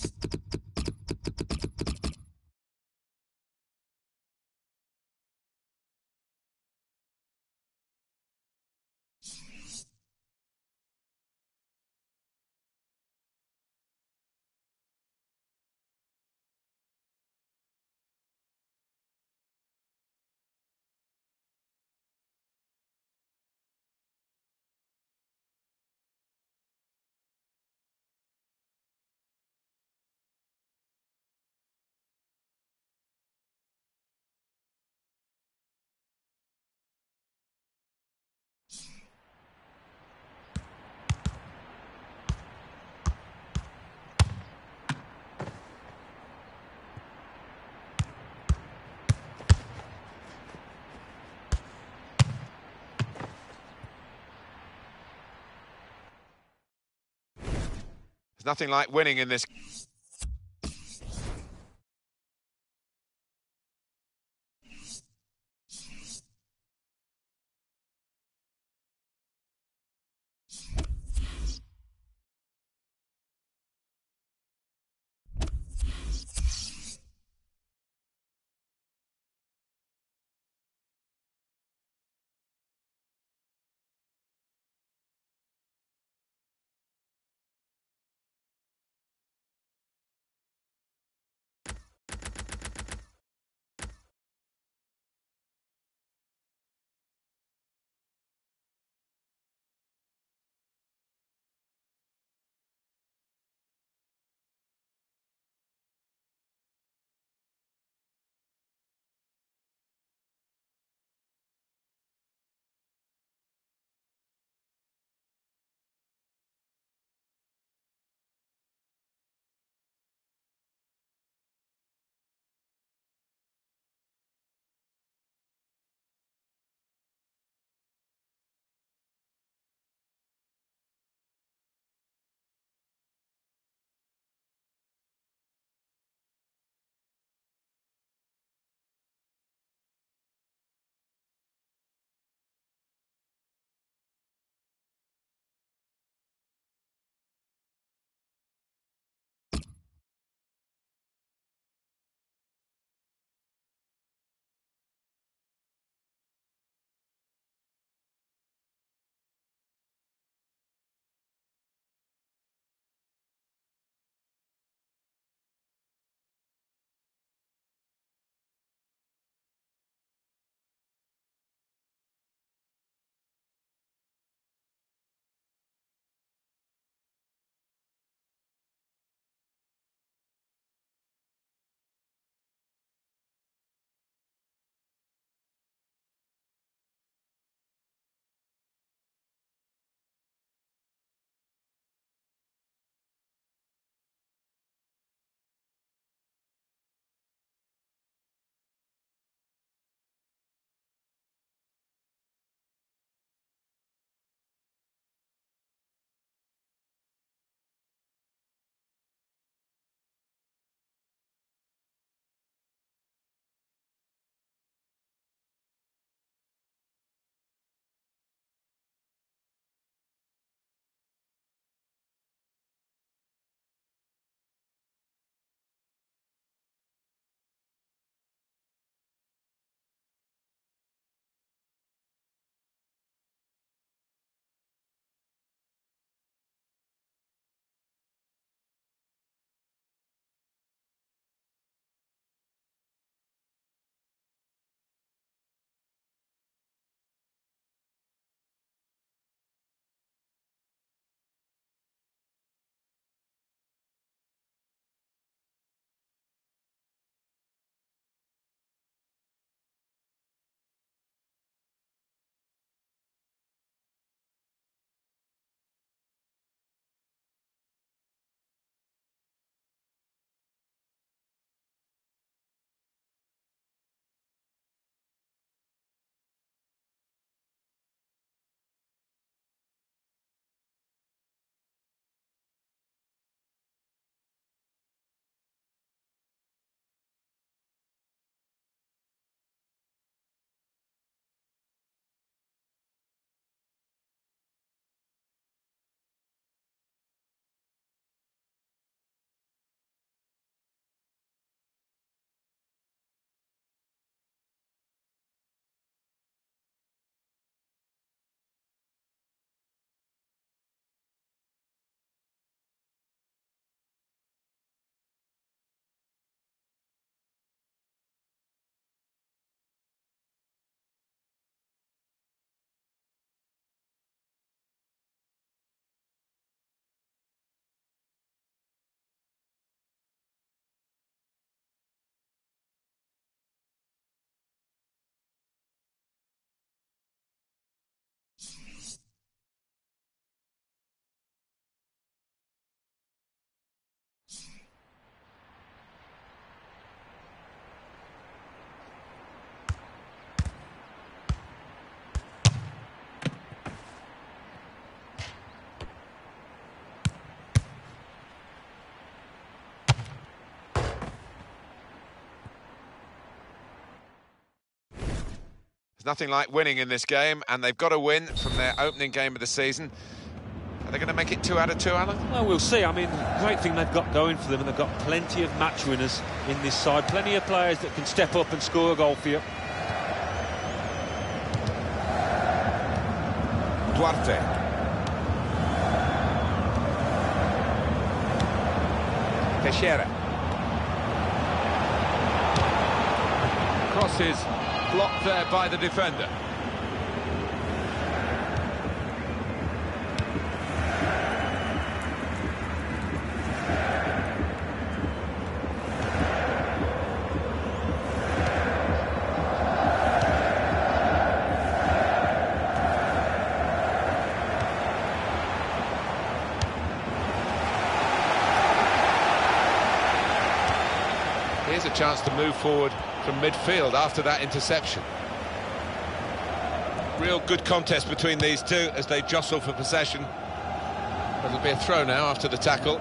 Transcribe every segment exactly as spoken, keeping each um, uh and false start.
There's nothing like winning in this. There's nothing like winning in this game, and they've got to win from their opening game of the season. Are they going to make it two out of two, Alan? Well, we'll see. I mean, the great thing they've got going for them, and they've got plenty of match winners in this side. Plenty of players that can step up and score a goal for you. Duarte. Teixeira. Crosses blocked there by the defender. Here's a chance to move forward from midfield after that interception. Real good contest between these two as they jostle for possession. It'll be a throw now after the tackle.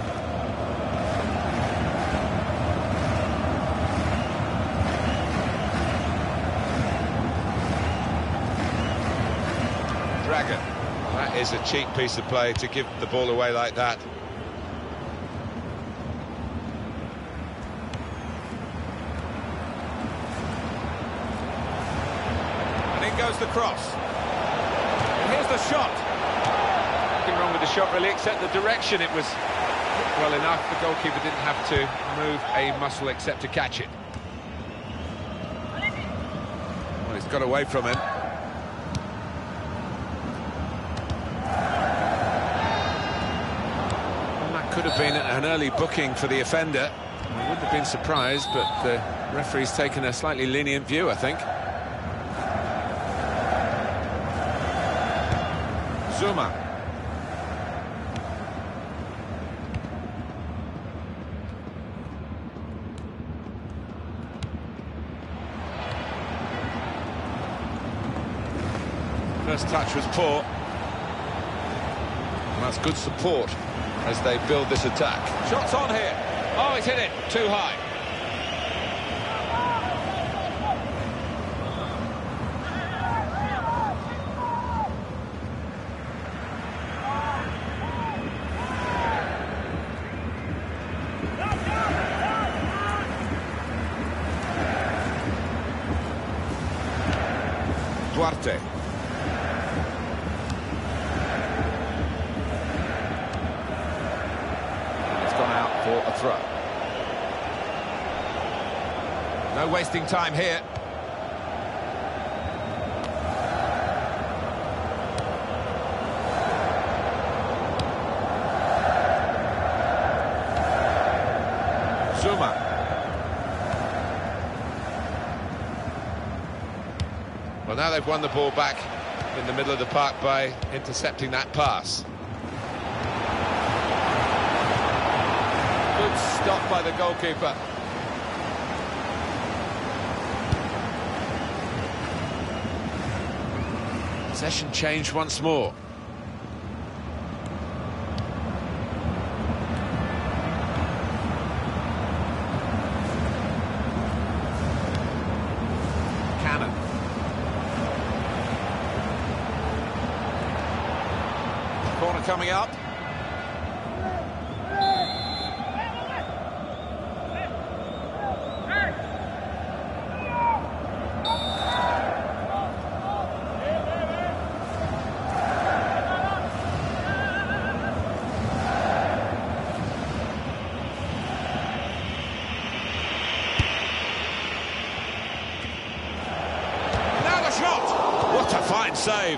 Dragon. That is a cheap piece of play to give the ball away like that. Goes the cross. And here's the shot. Nothing wrong with the shot really, except the direction. It was well enough. The goalkeeper didn't have to move a muscle except to catch it. Well, he's got away from him. Well, that could have been an early booking for the offender. I wouldn't have been surprised, but the referee's taken a slightly lenient view, I think. Zuma. First touch was poor. And that's good support as they build this attack. Shots on here. Oh, he's hit it too high. Duarte. It's gone out for a throw. No wasting time here. Zuma. Well, now they've won the ball back in the middle of the park by intercepting that pass. Good stop by the goalkeeper. Possession changed once more. Corner coming up. Now the shot! What a fine save!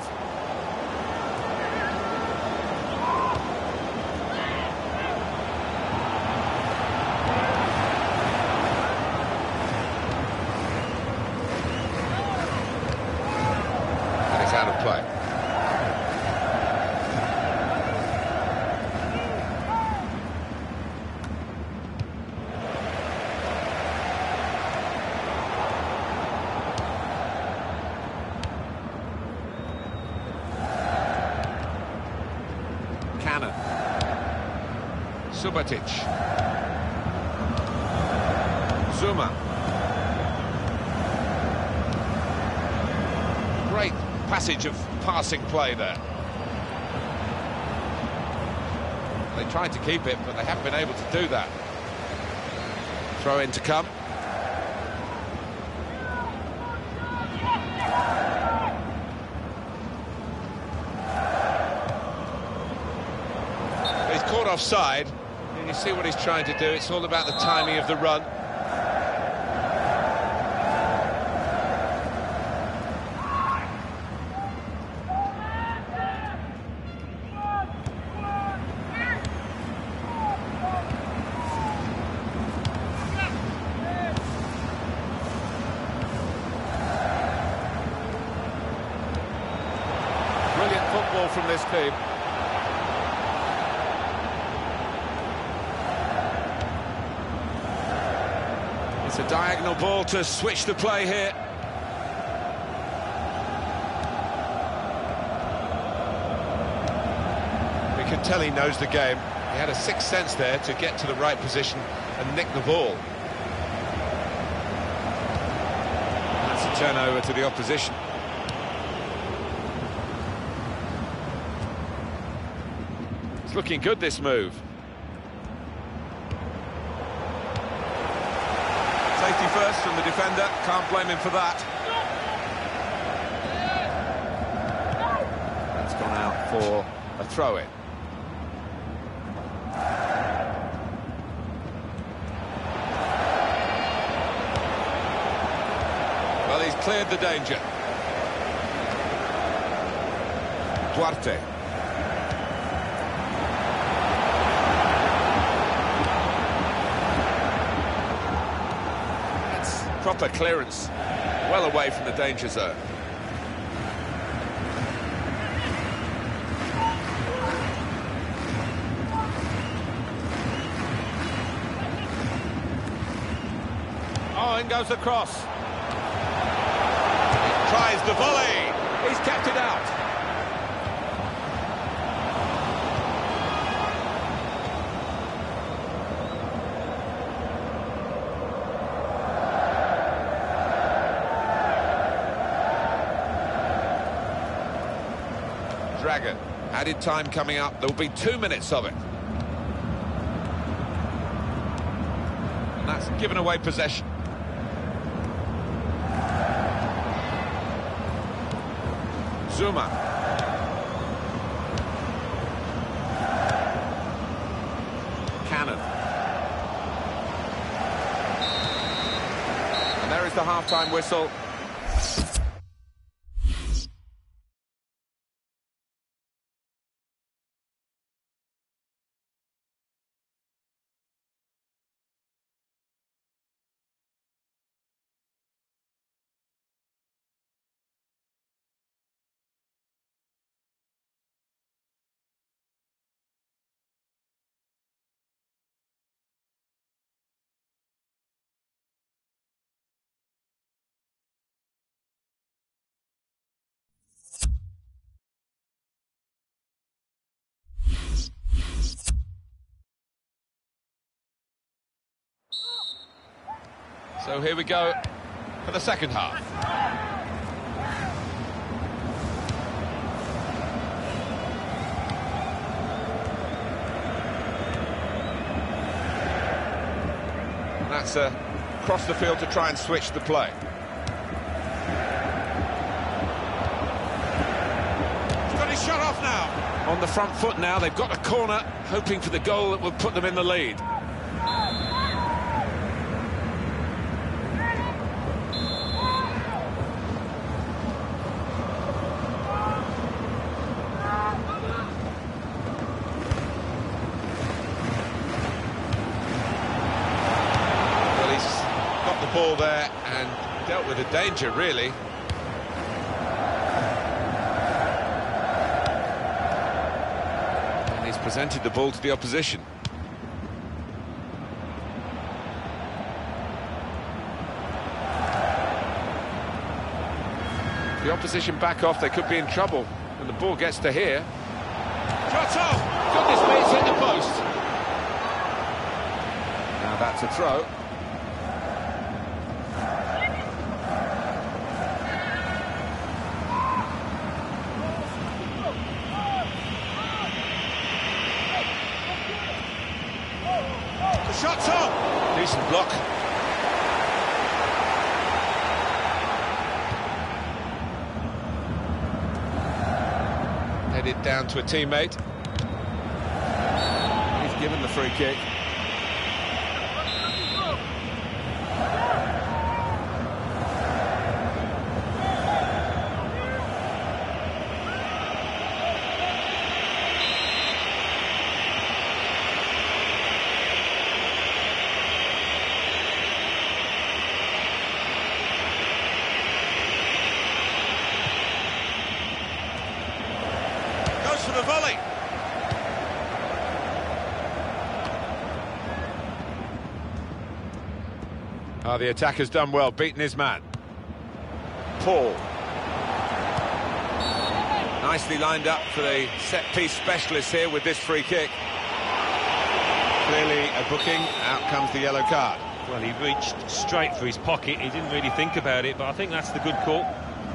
Out of play. Cannon. Subotic. Zuma. great passage of passing play there. They tried to keep it, but they haven't been able to do that. Throw in to come. He's caught offside. And you see what he's trying to do. It's all about the timing of the run. Brilliant football from this team. It's a diagonal ball to switch the play here. We can tell he knows the game. He had a sixth sense there to get to the right position and nick the ball. That's a turnover to the opposition. It's looking good, this move. Safety first from the defender, can't blame him for that. That's gone out for a throw-in. Well, he's cleared the danger. Duarte. Proper clearance, well away from the danger zone. Oh, in goes the cross. Tries the volley. He's kept it out. Dragon, added time coming up. There will be two minutes of it. And that's given away possession. Zuma. Cannon. And there is the half-time whistle. So here we go for the second half. And that's uh, across the field to try and switch the play. He's got his shot off now. On the front foot now, they've got a corner, hoping for the goal that would put them in the lead. Ball there and dealt with the danger, really. And he's presented the ball to the opposition. The opposition back off, they could be in trouble, and the ball gets to here. Shot off! Goodness me, it's hit the post. Now that's a throw. shot's on! Decent block. Headed down to a teammate. He's given the free kick. For the volley. Oh, the attacker's done well, beaten his man. Paul. Nicely lined up for the set-piece specialist here with this free kick. Clearly a booking, out comes the yellow card. Well, he reached straight for his pocket, he didn't really think about it, but I think that's the good call.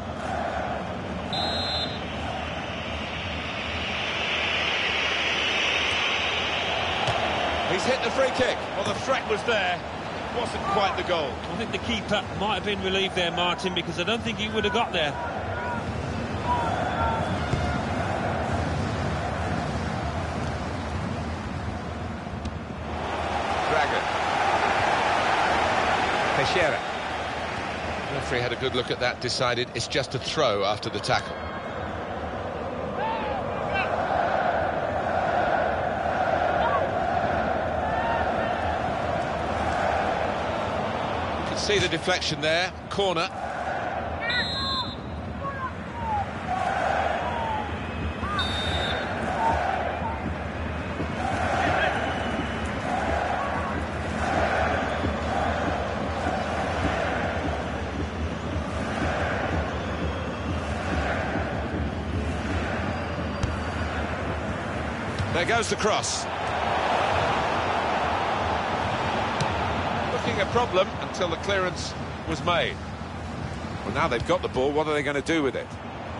He's hit the free kick. Well, the threat was there. Wasn't quite the goal. I think the keeper might have been relieved there, Martin, because I don't think he would have got there. Dragon. Teixeira. The referee had a good look at that, decided it's just a throw after the tackle. See the deflection there, corner. There goes the cross. Looking a problem until the clearance was made. Well, now they've got the ball, what are they going to do with it?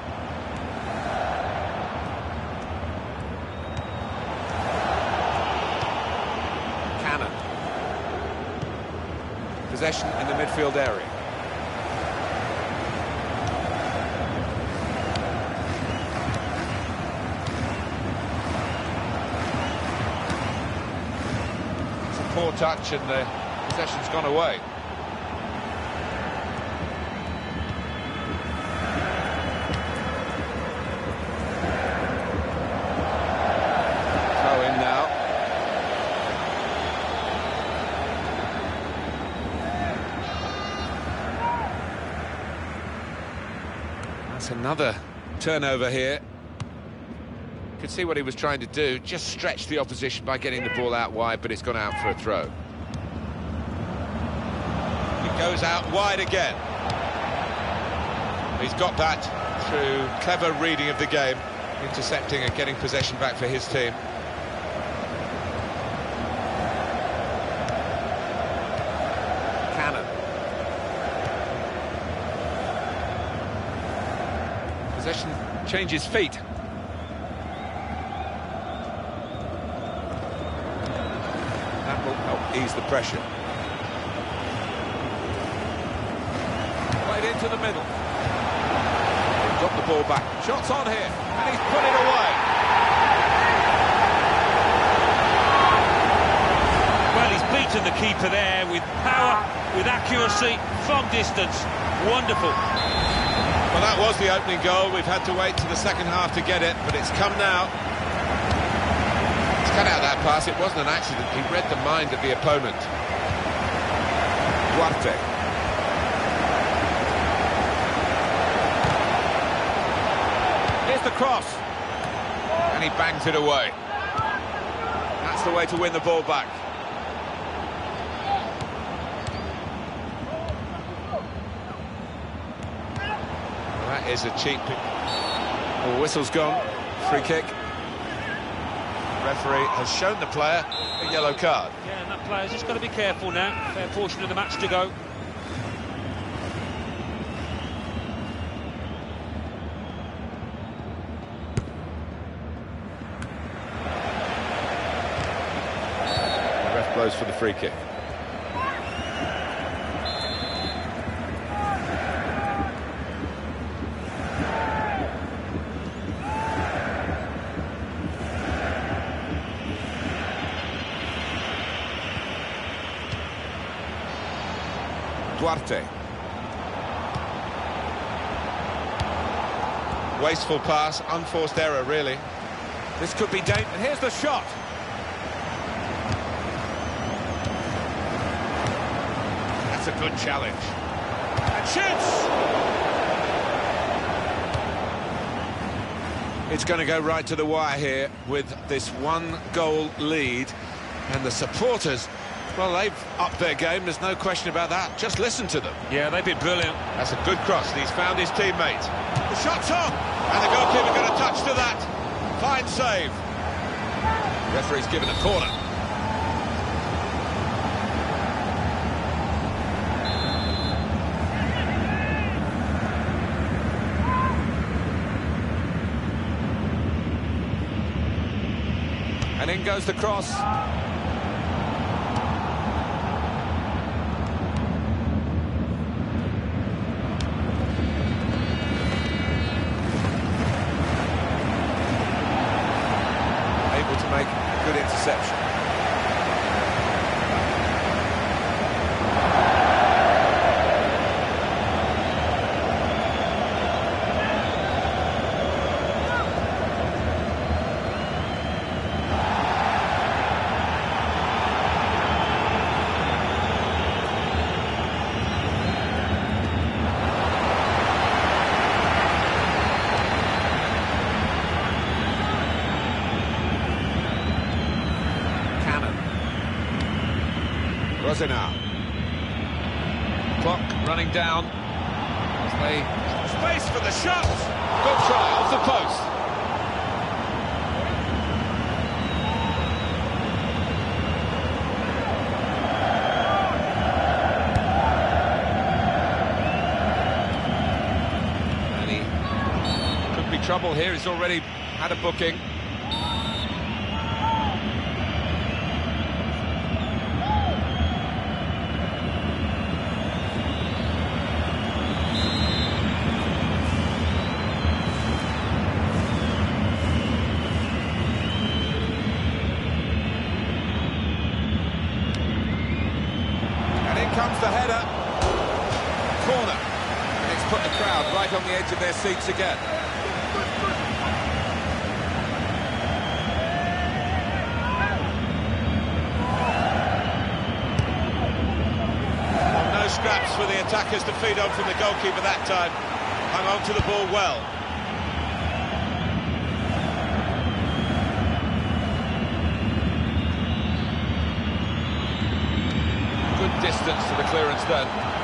Cannon. Possession in the midfield area. It's a poor touch and the possession's gone away. Throw in now. That's another turnover here. Could see what he was trying to do, just stretch the opposition by getting the ball out wide, but it's gone out for a throw. Goes out wide again. He's got that through clever reading of the game, intercepting and getting possession back for his team. Cannon. Possession changes feet. That will help ease the pressure. Into the middle. They've got the ball back. Shots on here, and he's put it away. Well, he's beaten the keeper there with power, with accuracy, from distance. Wonderful. Well, that was the opening goal. We've had to wait to the second half to get it, but it's come now. He's cut out that pass. It wasn't an accident. He read the mind of the opponent. Duarte. The cross, and he bangs it away. That's the way to win the ball back. Well, that is a cheap pick. Oh, whistle's gone. Free kick. The referee has shown the player a yellow card. Yeah, and that player's just got to be careful now. Fair portion of the match to go. blows for the free kick. Duarte. Wasteful pass, unforced error, really. This could be dangerous. And here's the shot. That's a good challenge. And shoots! It's going to go right to the wire here with this one-goal lead. And the supporters, well, they've upped their game, there's no question about that. Just listen to them. Yeah, they've been brilliant. That's a good cross, and he's found his teammate. The shot's on, and the goalkeeper got a touch to that. Fine save. Referee's given a corner. And in goes the cross. To make a good interception. Rosenau. Clock running down. As they... Space for the shot! Good try, off the post. And he could be trouble here, he's already had a booking. Comes the header, corner, and it's put the crowd right on the edge of their seats again. Well, no scraps for the attackers to feed on from the goalkeeper that time. Hung on to the ball well. Distance to the clearance then.